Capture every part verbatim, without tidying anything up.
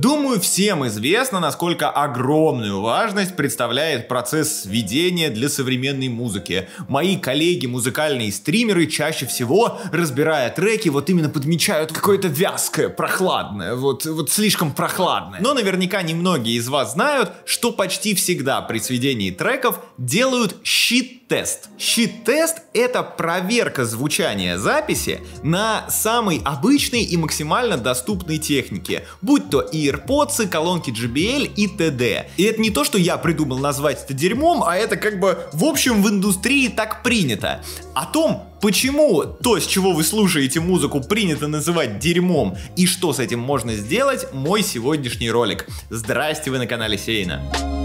Думаю, всем известно, насколько огромную важность представляет процесс сведения для современной музыки. Мои коллеги, музыкальные стримеры, чаще всего, разбирая треки, вот именно подмечают какое-то вязкое, прохладное, вот, вот слишком прохладное. Но наверняка немногие из вас знают, что почти всегда при сведении треков делают щит-тест. Щит-тест — это проверка звучания записи на самой обычной и максимально доступной технике, будь то AirPods, колонки джей би эл и т.д. И это не то, что я придумал назвать это дерьмом, а это как бы в общем в индустрии так принято. О том, почему то, с чего вы слушаете музыку, принято называть дерьмом и что с этим можно сделать, мой сегодняшний ролик. Здрасте, вы на канале Сейна.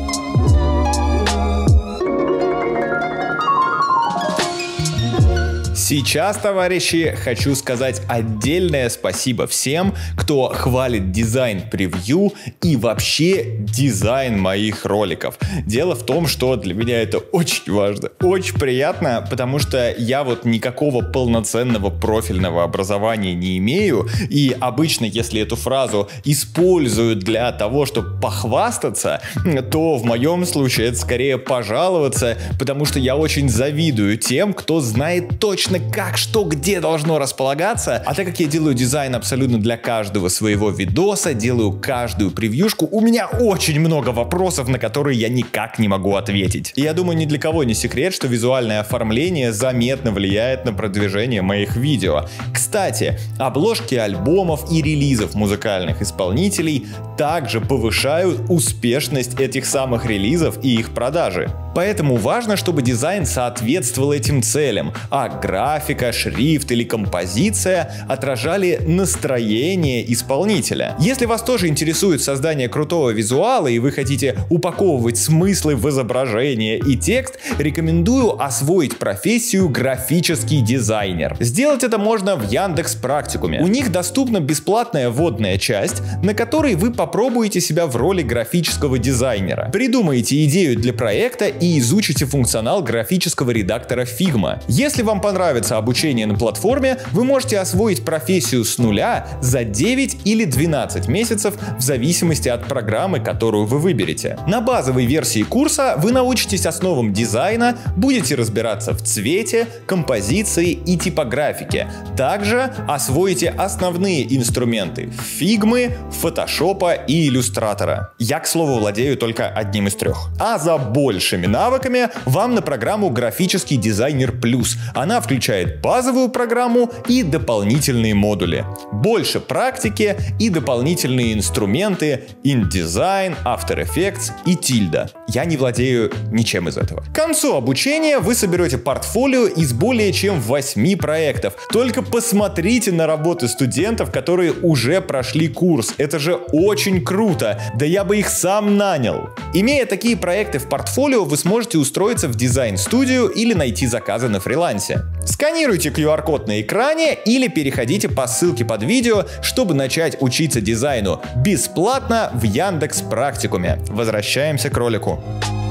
Сейчас, товарищи, хочу сказать отдельное спасибо всем, кто хвалит дизайн превью и вообще дизайн моих роликов. Дело в том, что для меня это очень важно, очень приятно, потому что я вот никакого полноценного профильного образования не имею, и обычно, если эту фразу используют для того, чтобы похвастаться, то в моем случае это скорее пожаловаться, потому что я очень завидую тем, кто знает точно, как, что, где должно располагаться. А так как я делаю дизайн абсолютно для каждого своего видоса, делаю каждую превьюшку, у меня очень много вопросов, на которые я никак не могу ответить. И я думаю, ни для кого не секрет, что визуальное оформление заметно влияет на продвижение моих видео. Кстати, обложки альбомов и релизов музыкальных исполнителей также повышают успешность этих самых релизов и их продажи. Поэтому важно, чтобы дизайн соответствовал этим целям, а графика, шрифт или композиция отражали настроение исполнителя. Если вас тоже интересует создание крутого визуала и вы хотите упаковывать смыслы в изображение и текст, рекомендую освоить профессию графический дизайнер. Сделать это можно в Яндекс.Практикуме. У них доступна бесплатная вводная часть, на которой вы попробуете себя в роли графического дизайнера. Придумаете идею для проекта и изучите функционал графического редактора Figma. Если вам понравится обучение на платформе, вы можете освоить профессию с нуля за девять или двенадцать месяцев в зависимости от программы, которую вы выберете. На базовой версии курса вы научитесь основам дизайна, будете разбираться в цвете, композиции и типографике. Также освоите основные инструменты Figma, Photoshop и Illustrator. Я, к слову, владею только одним из трех. А за большими навыками вам на программу Графический дизайнер плюс. Она включает базовую программу и дополнительные модули. Больше практики и дополнительные инструменты InDesign, After Effects и Tilda. Я не владею ничем из этого. К концу обучения вы соберете портфолио из более чем восьми проектов. Только посмотрите на работы студентов, которые уже прошли курс. Это же очень круто. Да я бы их сам нанял. Имея такие проекты в портфолио, вы сможете устроиться в дизайн-студию или найти заказы на фрилансе. Сканируйте ку ар код на экране или переходите по ссылке под видео, чтобы начать учиться дизайну бесплатно в Яндекс.Практикуме. Возвращаемся к ролику.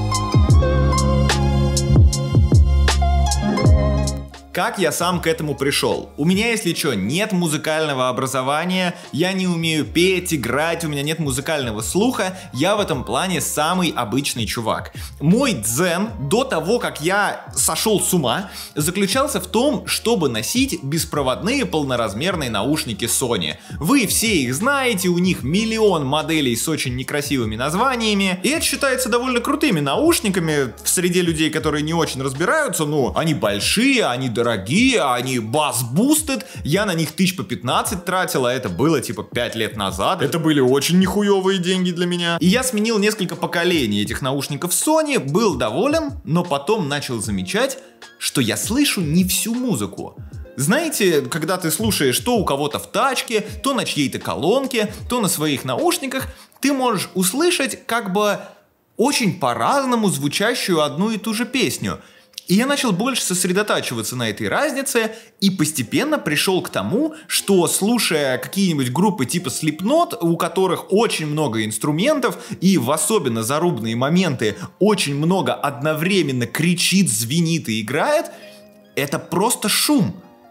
Как я сам к этому пришел? У меня, если что, нет музыкального образования, я не умею петь, играть, у меня нет музыкального слуха, я в этом плане самый обычный чувак. Мой дзен до того, как я сошел с ума, заключался в том, чтобы носить беспроводные полноразмерные наушники Sony. Вы все их знаете, у них миллион моделей с очень некрасивыми названиями, и это считается довольно крутыми наушниками в среде людей, которые не очень разбираются. Ну, они большие, они дорогие, дорогие, они бас-бустед, я на них тысяч по пятнадцать тратил, а это было типа пять лет назад, это были очень нихуевые деньги для меня. И я сменил несколько поколений этих наушников Sony, был доволен, но потом начал замечать, что я слышу не всю музыку. Знаете, когда ты слушаешь то у кого-то в тачке, то на чьей-то колонке, то на своих наушниках, ты можешь услышать как бы очень по-разному звучащую одну и ту же песню. И я начал больше сосредотачиваться на этой разнице и постепенно пришел к тому, что, слушая какие-нибудь группы типа Slipknot, у которых очень много инструментов и в особенно зарубные моменты очень много одновременно кричит, звенит и играет, это просто шум.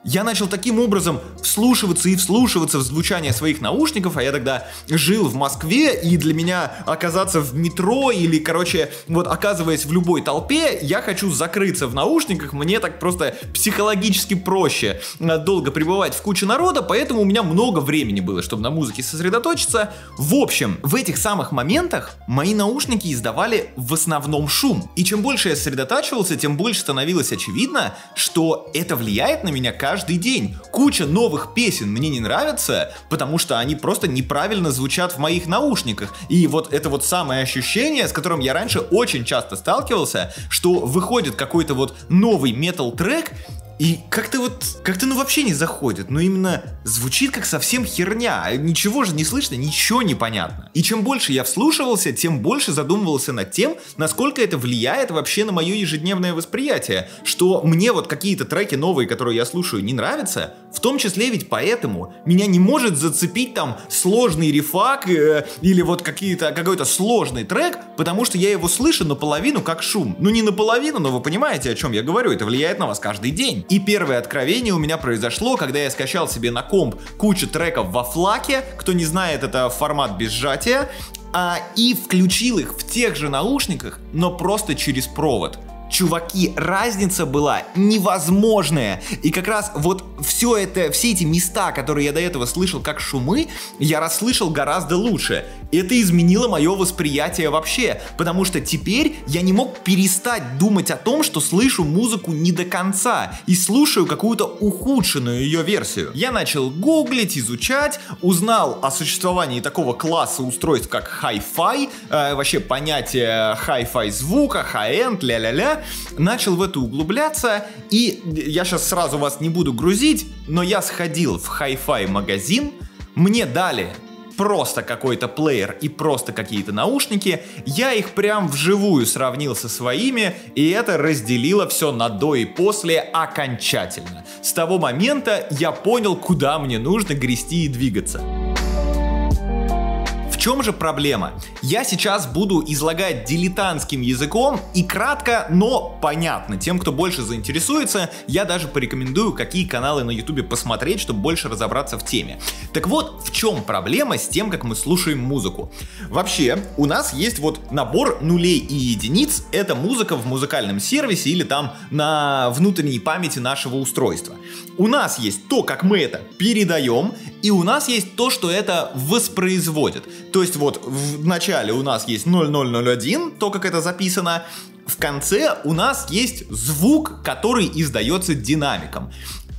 я начал таким образом вслушиваться и вслушиваться в звучание своих наушников, а я тогда жил в Москве, и для меня оказаться в метро или, короче, вот оказываясь в любой толпе, я хочу закрыться в наушниках, мне так просто психологически проще долго пребывать в куче народа, поэтому у меня много времени было, чтобы на музыке сосредоточиться. В общем, в этих самых моментах мои наушники издавали в основном шум. И чем больше я сосредотачивался, тем больше становилось очевидно, что это влияет на меня каждый день. Куча новых песен мне не нравится, потому что они просто неправильно звучат в моих наушниках. И вот это вот самое ощущение, с которым я раньше очень часто сталкивался, что выходит какой-то вот новый метал-трек, и как-то вот, как-то ну вообще не заходит, ну именно звучит как совсем херня, ничего же не слышно, ничего не понятно. И чем больше я вслушивался, тем больше задумывался над тем, насколько это влияет вообще на мое ежедневное восприятие, что мне вот какие-то треки новые, которые я слушаю, не нравятся, в том числе ведь поэтому меня не может зацепить там сложный рифак э, или вот какие-то, какой-то сложный трек, потому что я его слышу наполовину как шум. Ну не наполовину, но вы понимаете, о чем я говорю, это влияет на вас каждый день. И первое откровение у меня произошло, когда я скачал себе на комп кучу треков во флаке, кто не знает, это формат без сжатия, а, и включил их в тех же наушниках, но просто через провод. Чуваки, разница была невозможная. И как раз вот все это, все эти места, которые я до этого слышал как шумы, я расслышал гораздо лучше. Это изменило мое восприятие вообще, потому что теперь я не мог перестать думать о том, что слышу музыку не до конца и слушаю какую-то ухудшенную ее версию. Я начал гуглить, изучать, узнал о существовании такого класса устройств, как Hi-Fi, э, вообще понятие Hi-Fi звука, High-End, ля-ля-ля. Начал в это углубляться, и я сейчас сразу вас не буду грузить, но я сходил в Hi-Fi магазин, мне дали просто какой-то плеер и просто какие-то наушники, я их прям вживую сравнил со своими, и это разделило все на до и после окончательно. С того момента я понял, куда мне нужно грести и двигаться. В чем же проблема? Я сейчас буду излагать дилетантским языком и кратко, но понятно. Тем, кто больше заинтересуется, я даже порекомендую, какие каналы на ютубе посмотреть, чтобы больше разобраться в теме. Так вот, в чем проблема с тем, как мы слушаем музыку? Вообще, у нас есть вот набор нулей и единиц, это музыка в музыкальном сервисе или там на внутренней памяти нашего устройства. У нас есть то, как мы это передаем, и у нас есть то, что это воспроизводит. То есть вот в начале у нас есть ноль ноль ноль один, то, как это записано. В конце у нас есть звук, который издается динамиком.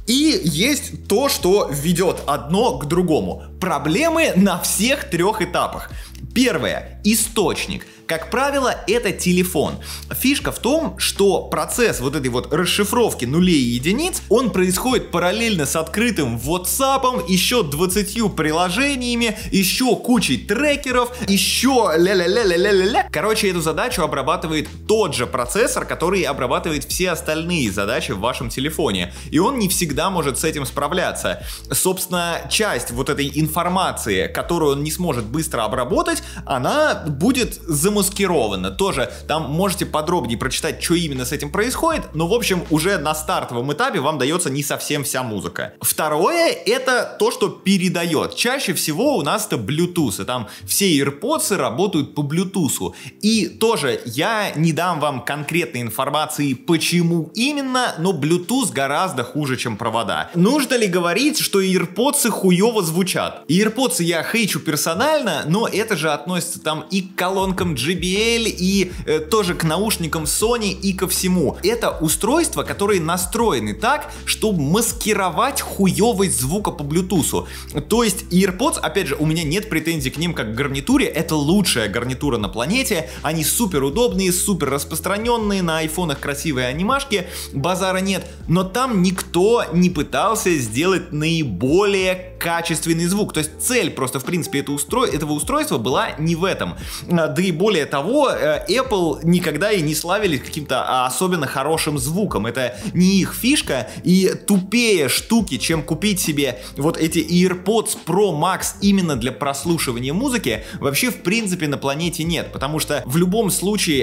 И есть то, что ведет одно к другому. Проблемы на всех трех этапах. Первое. Источник. Как правило, это телефон. Фишка в том, что процесс вот этой вот расшифровки нулей и единиц, он происходит параллельно с открытым WhatsApp, еще двадцатью приложениями, еще кучей трекеров, еще ля-ля-ля-ля-ля-ля-ля. Короче, эту задачу обрабатывает тот же процессор, который обрабатывает все остальные задачи в вашем телефоне. И он не всегда может с этим справляться. Собственно, часть вот этой информации, которую он не сможет быстро обработать, она будет замаскирована. Тоже там можете подробнее прочитать, что именно с этим происходит, но в общем уже на стартовом этапе вам дается не совсем вся музыка. Второе, это то, что передает. Чаще всего у нас это Bluetooth, и там все AirPods работают по Bluetooth. И тоже я не дам вам конкретной информации, почему именно, но Bluetooth гораздо хуже, чем провода. Нужно ли говорить, что AirPods хуёво звучат? AirPods я хейчу персонально, но это же относится там и к колонкам джей би эл, и э, тоже к наушникам Sony, и ко всему. Это устройства, которые настроены так, чтобы маскировать хуёвость звука по Bluetooth. То есть AirPods, опять же, у меня нет претензий к ним как к гарнитуре, это лучшая гарнитура на планете, они супер удобные, супер распространенные, на айфонах красивые анимашки, базара нет, но там никто не пытался сделать наиболее качественный звук. То есть цель просто, в принципе, это устро... этого устройства была не в этом. Да и более того, Apple никогда и не славились каким-то особенно хорошим звуком. Это не их фишка, и тупее штуки, чем купить себе вот эти AirPods Pro Max именно для прослушивания музыки, вообще в принципе на планете нет. Потому что в любом случае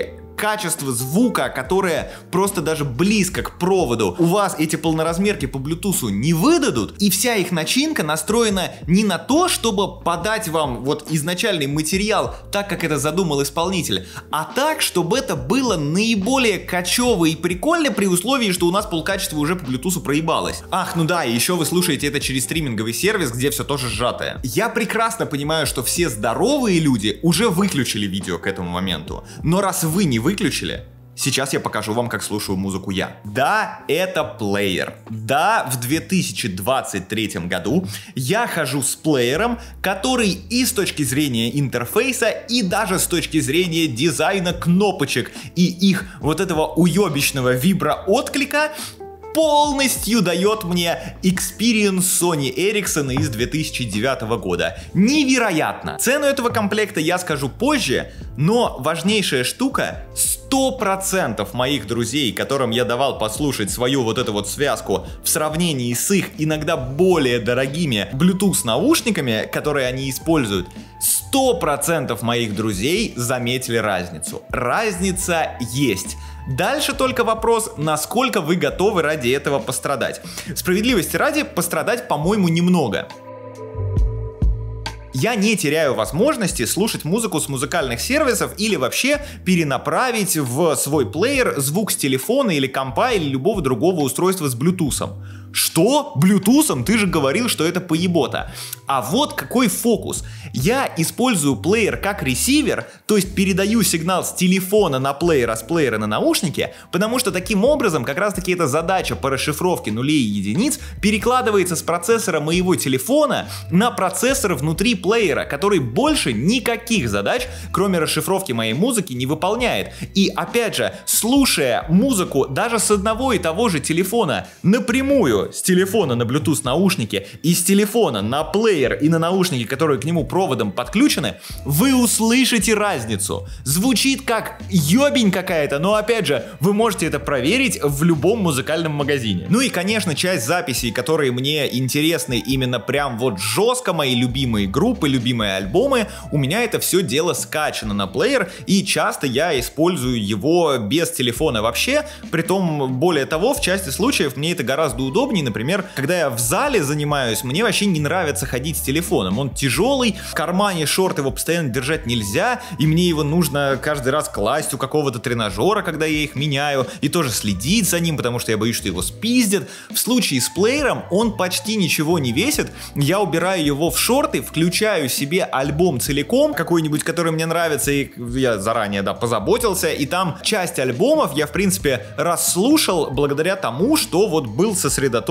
качество звука, которое просто даже близко к проводу, у вас эти полноразмерки по Bluetooth не выдадут, и вся их начинка настроена не на то, чтобы подать вам вот изначальный материал так, как это задумал исполнитель, а так, чтобы это было наиболее качево и прикольно при условии, что у нас полкачества уже по Bluetooth проебалось. Ах, ну да, и еще вы слушаете это через стриминговый сервис, где все тоже сжатое. Я прекрасно понимаю, что все здоровые люди уже выключили видео к этому моменту, но раз вы не выключили, сейчас я покажу вам, как слушаю музыку я. Да, это плеер. Да, в две тысячи двадцать третьем году я хожу с плеером, который и с точки зрения интерфейса, и даже с точки зрения дизайна кнопочек и их вот этого уебищного виброотклика полностью дает мне Experience Sony Ericsson из две тысячи девятого года. Невероятно! Цену этого комплекта я скажу позже, но важнейшая штука: сто процентов моих друзей, которым я давал послушать свою вот эту вот связку в сравнении с их иногда более дорогими Bluetooth наушниками, которые они используют, сто процентов моих друзей заметили разницу. Разница есть. Дальше только вопрос, насколько вы готовы ради этого пострадать. Справедливости ради, пострадать, по-моему, немного. Я не теряю возможности слушать музыку с музыкальных сервисов или вообще перенаправить в свой плеер звук с телефона или компа или любого другого устройства с Bluetooth. Что? Bluetooth? Ты же говорил, что это поебота. А вот какой фокус. Я использую плеер как ресивер, то есть передаю сигнал с телефона на плеер, а с плеера на наушники, потому что таким образом как раз таки эта задача по расшифровке нулей и единиц перекладывается с процессора моего телефона на процессор внутри плеера, который больше никаких задач, кроме расшифровки моей музыки, не выполняет. И опять же, слушая музыку даже с одного и того же телефона напрямую, с телефона на Bluetooth наушники и с телефона на плеер и на наушники, которые к нему проводом подключены, вы услышите разницу. Звучит как ёбень какая-то, но опять же, вы можете это проверить в любом музыкальном магазине. Ну и конечно, часть записей, которые мне интересны именно прям вот жестко, мои любимые группы, любимые альбомы, у меня это все дело скачано на плеер, и часто я использую его без телефона вообще. Притом, более того, в части случаев мне это гораздо удобнее. Например, когда я в зале занимаюсь, мне вообще не нравится ходить с телефоном. Он тяжелый, в кармане шорт его постоянно держать нельзя, и мне его нужно каждый раз класть у какого-то тренажера, когда я их меняю, и тоже следить за ним, потому что я боюсь, что его спиздят. В случае с плеером он почти ничего не весит, я убираю его в шорты, включаю себе альбом целиком, какой-нибудь, который мне нравится, и я заранее, да, позаботился, и там часть альбомов я, в принципе, расслушал благодаря тому, что вот был сосредоточен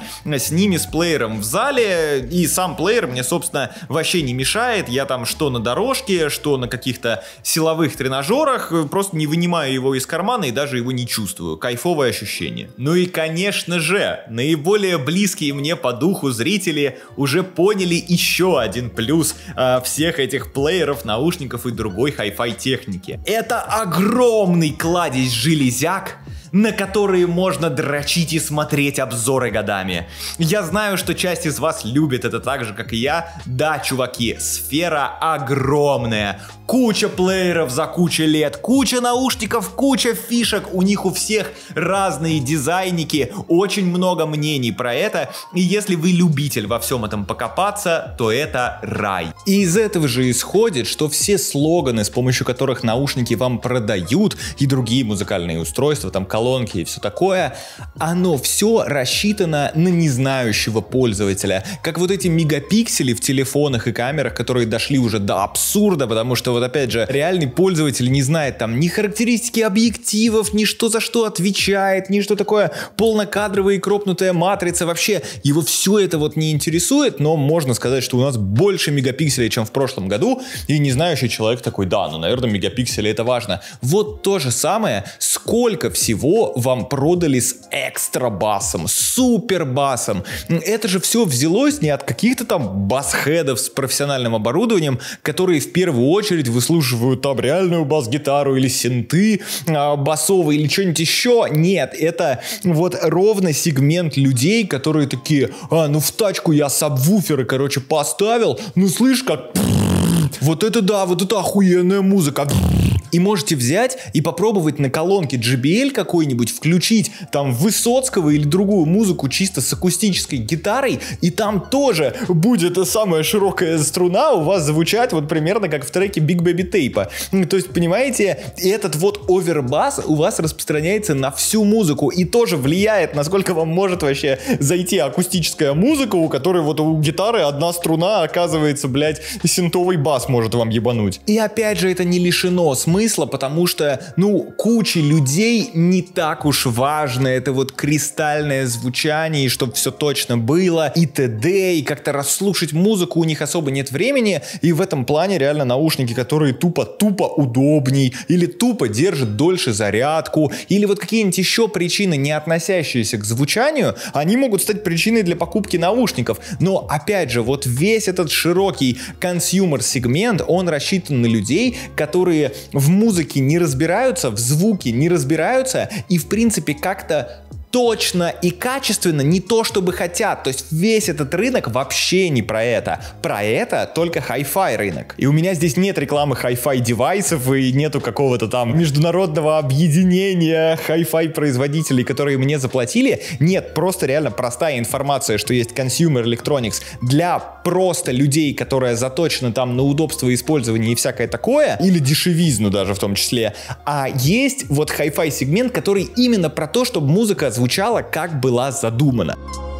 с ними, с плеером в зале, и сам плеер мне, собственно, вообще не мешает. Я там что на дорожке, что на каких-то силовых тренажерах, просто не вынимаю его из кармана и даже его не чувствую. Кайфовое ощущение. Ну и, конечно же, наиболее близкие мне по духу зрители уже поняли еще один плюс э, всех этих плееров, наушников и другой хай-фай техники. Это огромный кладезь железяк, на которые можно дрочить и смотреть обзоры годами. Я знаю, что часть из вас любит это так же, как и я. Да, чуваки, сфера огромная. Куча плееров за кучу лет, куча наушников, куча фишек. У них у всех разные дизайники, очень много мнений про это. И если вы любитель во всем этом покопаться, то это рай. И из этого же исходит, что все слоганы, с помощью которых наушники вам продают, и другие музыкальные устройства, там колонки и все такое, оно все рассчитано на незнающего пользователя. Как вот эти мегапиксели в телефонах и камерах, которые дошли уже до абсурда, потому что вот опять же, реальный пользователь не знает там ни характеристики объективов, ни что за что отвечает, ни что такое полнокадровая и кропнутая матрица. Вообще, его все это вот не интересует, но можно сказать, что у нас больше мегапикселей, чем в прошлом году, и не знающий человек такой: да, ну, наверное, мегапиксели это важно. Вот то же самое, сколько всего вам продали с экстра басом, супер басом. Это же все взялось не от каких-то там бас-хедов с профессиональным оборудованием, которые в первую очередь выслушивают там реальную бас-гитару или синты а, басовые или что-нибудь еще. Нет, это вот ровно сегмент людей, которые такие: а, ну в тачку я сабвуферы, короче, поставил, ну слышь, как вот это да, вот это охуенная музыка. И можете взять и попробовать на колонке джей би эл какой-нибудь включить там Высоцкого или другую музыку чисто с акустической гитарой, и там тоже будет эта самая широкая струна у вас звучать вот примерно как в треке Big Baby Tape. То есть, понимаете, этот вот овербас у вас распространяется на всю музыку и тоже влияет, насколько вам может вообще зайти акустическая музыка, у которой вот у гитары одна струна, оказывается, блядь, синтовый бас может вам ебануть. И опять же, это не лишено смысла, потому что, ну, куче людей не так уж важно это вот кристальное звучание, и чтобы все точно было, и т.д., и как-то расслушать музыку у них особо нет времени, и в этом плане реально наушники, которые тупо-тупо удобней, или тупо держат дольше зарядку, или вот какие-нибудь еще причины, не относящиеся к звучанию, они могут стать причиной для покупки наушников. Но, опять же, вот весь этот широкий консюмер-сегмент, он рассчитан на людей, которые в музыке не разбираются, в звуке не разбираются, и, в принципе, как-то точно и качественно не то, чтобы хотят. То есть весь этот рынок вообще не про это. Про это только хай-фай рынок. И у меня здесь нет рекламы хай-фай девайсов и нету какого-то там международного объединения хай-фай производителей, которые мне заплатили. Нет, просто реально простая информация, что есть Consumer Electronics для просто людей, которые заточены там на удобство использования и всякое такое, или дешевизну даже в том числе. А есть вот хай-фай сегмент, который именно про то, чтобы музыка звучала, как была задумана.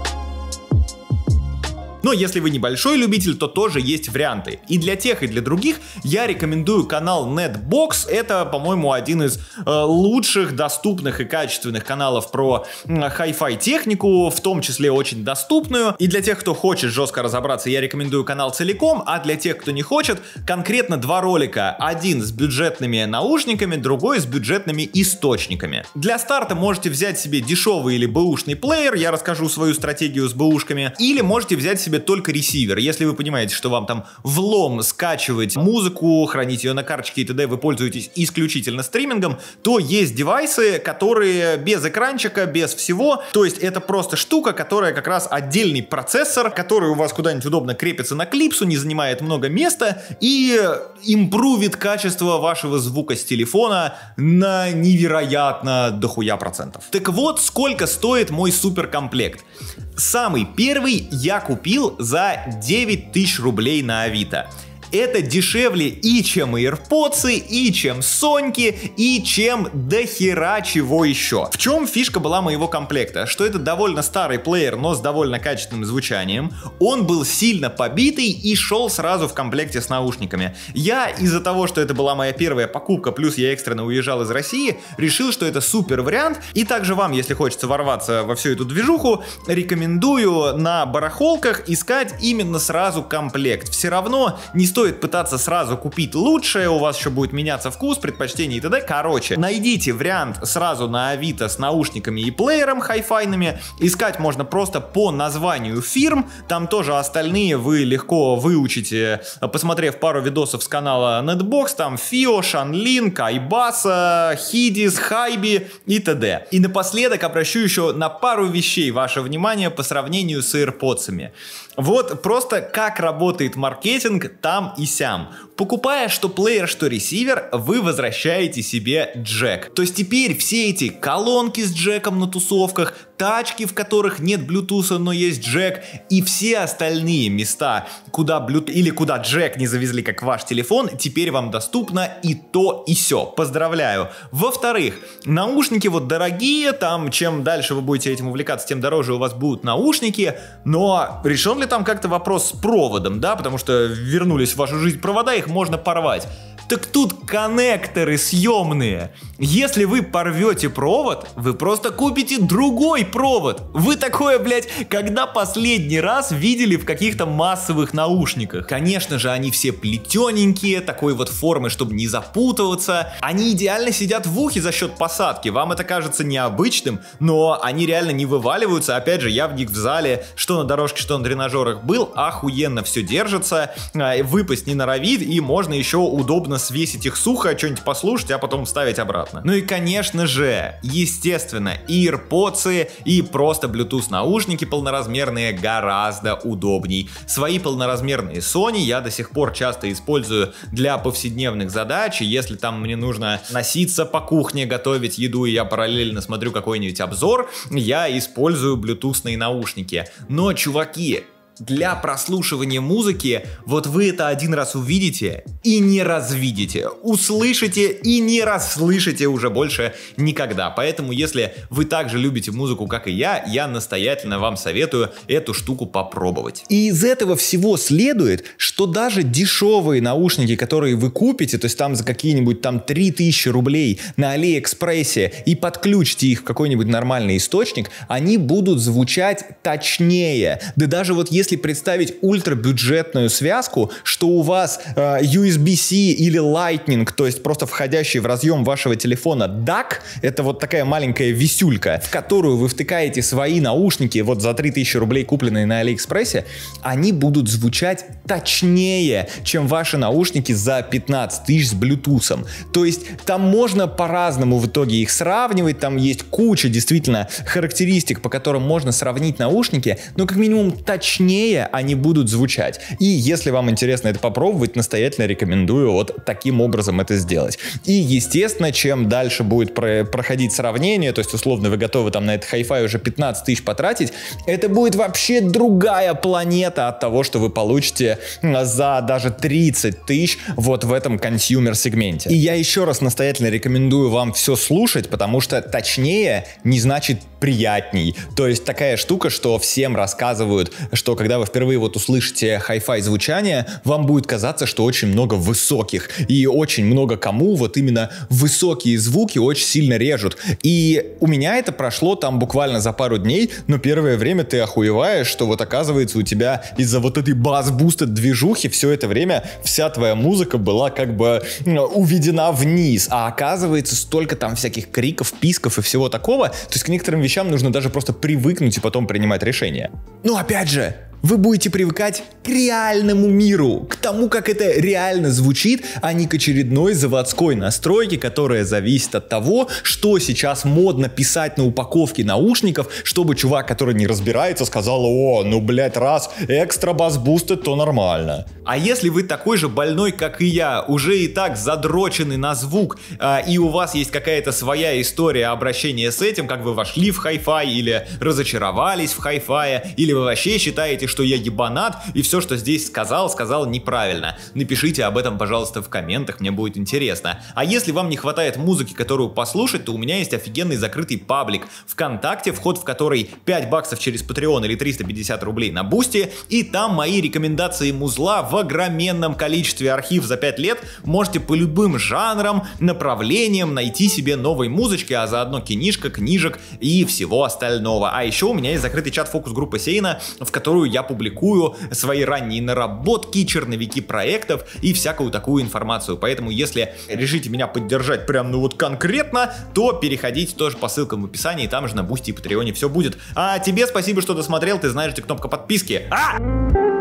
Но если вы небольшой любитель, то тоже есть варианты. И для тех, и для других я рекомендую канал Netbox. Это, по-моему, один из э, лучших, доступных и качественных каналов про э, хай-фай технику, в том числе очень доступную. И для тех, кто хочет жестко разобраться, я рекомендую канал целиком, а для тех, кто не хочет, конкретно два ролика. Один с бюджетными наушниками, другой с бюджетными источниками. Для старта можете взять себе дешевый или бэушный плеер, я расскажу свою стратегию с бэушками, или можете взять себе только ресивер. Если вы понимаете, что вам там влом скачивать музыку, хранить ее на карточке и т.д. вы пользуетесь исключительно стримингом, то есть девайсы, которые без экранчика, без всего. То есть это просто штука, которая как раз отдельный процессор, который у вас куда-нибудь удобно крепится на клипсу, не занимает много места и импрувит качество вашего звука с телефона на невероятно дохуя процентов. Так вот, сколько стоит мой суперкомплект. Самый первый я купил за девять тысяч рублей на Авито. Это дешевле и чем AirPods, и чем Соньки, и чем дохера чего еще. В чем фишка была моего комплекта? Что это довольно старый плеер, но с довольно качественным звучанием. Он был сильно побитый и шел сразу в комплекте с наушниками. Я из-за того, что это была моя первая покупка, плюс я экстренно уезжал из России, решил, что это супер вариант. И также вам, если хочется ворваться во всю эту движуху, рекомендую на барахолках искать именно сразу комплект. Все равно не стоит стоит пытаться сразу купить лучшее, у вас еще будет меняться вкус, предпочтения и т.д. Короче, найдите вариант сразу на Авито с наушниками и плеером хай-файными. Искать можно просто по названию фирм, там тоже остальные вы легко выучите, посмотрев пару видосов с канала Netbox, там Фио, Шанлин, Кайбаса, Хидис, Хайби и т.д. И напоследок обращу еще на пару вещей ваше внимание по сравнению с AirPods'ами. Вот просто как работает маркетинг там и сям. Покупая что плеер, что ресивер, вы возвращаете себе джек. То есть теперь все эти колонки с джеком на тусовках, тачки, в которых нет блютуса, но есть джек, и все остальные места, куда блют... или куда джек не завезли, как ваш телефон, теперь вам доступно и то, и сё. Поздравляю. Во-вторых, наушники вот дорогие, там чем дальше вы будете этим увлекаться, тем дороже у вас будут наушники, но решен ли там как-то вопрос с проводом, да, потому что вернулись в вашу жизнь провода, их можно порвать. Так тут коннекторы съемные. Если вы порвете провод, вы просто купите другой провод. Вы такое, блядь, когда последний раз видели в каких-то массовых наушниках? Конечно же, они все плетененькие, такой вот формы, чтобы не запутываться. Они идеально сидят в ухе за счет посадки. Вам это кажется необычным, но они реально не вываливаются. Опять же, я в них в зале, что на дорожке, что на тренажерах был, охуенно все держится. Выпасть не норовит, и можно еще удобно удобно свесить их сухо, что-нибудь послушать, а потом вставить обратно. Ну и конечно же, естественно, и AirPods, и просто Bluetooth наушники полноразмерные гораздо удобней. Свои полноразмерные Sony я до сих пор часто использую для повседневных задач, и если там мне нужно носиться по кухне, готовить еду, и я параллельно смотрю какой-нибудь обзор, я использую блютусные наушники. Но, чуваки, для прослушивания музыки вот вы это один раз увидите и не развидите, услышите и не расслышите уже больше никогда. Поэтому, если вы также любите музыку, как и я, я настоятельно вам советую эту штуку попробовать. И из этого всего следует, что даже дешевые наушники, которые вы купите, то есть там за какие-нибудь там три тысячи рублей на Алиэкспрессе и подключите их в какой-нибудь нормальный источник, они будут звучать точнее. Да даже вот если Если представить ультрабюджетную связку, что у вас э, ю эс би-C или Lightning, то есть просто входящий в разъем вашего телефона дак, это вот такая маленькая висюлька, в которую вы втыкаете свои наушники, вот за три тысячи рублей, купленные на Алиэкспрессе, они будут звучать точнее, чем ваши наушники за пятнадцать тысяч с Bluetooth. То есть там можно по-разному в итоге их сравнивать, там есть куча действительно характеристик, по которым можно сравнить наушники, но как минимум точнее они будут звучать. И если вам интересно это попробовать, настоятельно рекомендую вот таким образом это сделать. И естественно, чем дальше будет про проходить сравнение, то есть условно вы готовы там на этот хай-фай уже пятнадцать тысяч потратить, это будет вообще другая планета от того, что вы получите за даже тридцать тысяч вот в этом консюмер-сегменте. И я еще раз настоятельно рекомендую вам все слушать, потому что точнее не значит приятней. То есть такая штука, что всем рассказывают, что когда вы впервые вот услышите хай-фай звучание, вам будет казаться, что очень много высоких, и очень много кому вот именно высокие звуки очень сильно режут. И у меня это прошло там буквально за пару дней, но первое время ты охуеваешь, что вот оказывается у тебя из-за вот этой бас-бустед движухи все это время вся твоя музыка была как бы уведена вниз, а оказывается столько там всяких криков, писков и всего такого, то есть к некоторым вещам нужно даже просто привыкнуть и потом принимать решения. Но опять же, вы будете привыкать к реальному миру, к тому, как это реально звучит, а не к очередной заводской настройке, которая зависит от того, что сейчас модно писать на упаковке наушников, чтобы чувак, который не разбирается, сказал: о, ну блять, раз экстра бас-бустед, то нормально. А если вы такой же больной, как и я, уже и так задроченный на звук, э, и у вас есть какая-то своя история обращения с этим, как вы вошли в хай-фай или разочаровались в хай-фае, или вы вообще считаете, что я ебанат, и все, что здесь сказал, сказал неправильно. Напишите об этом, пожалуйста, в комментах, мне будет интересно. А если вам не хватает музыки, которую послушать, то у меня есть офигенный закрытый паблик ВКонтакте, вход в который пять баксов через Patreon или триста пятьдесят рублей на Бусти, и там мои рекомендации музла в огроменном количестве, архив за пять лет, можете по любым жанрам, направлениям найти себе новой музычки, а заодно кинишка, книжек и всего остального. А еще у меня есть закрытый чат фокус-группы Сейна, в которую я публикую свои ранние наработки, черновики проектов и всякую такую информацию. Поэтому, если решите меня поддержать прям ну вот конкретно, то переходите тоже по ссылкам в описании, там же на Бусти и Патреоне все будет. А тебе спасибо, что досмотрел, ты знаешь, где кнопка подписки. А!